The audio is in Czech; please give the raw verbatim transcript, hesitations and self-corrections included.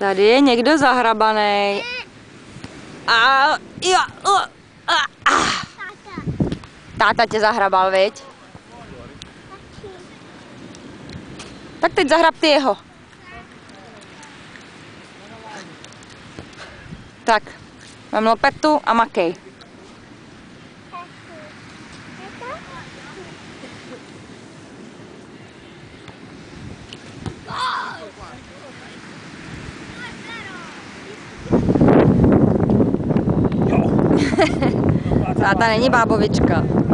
Tady je někdo zahrabaný. A jo, a, a, a. Táta tě zahrabal, viď? Tak teď zahrab ty jeho. Tak, vem lopetu a makej. Táta není bábovička.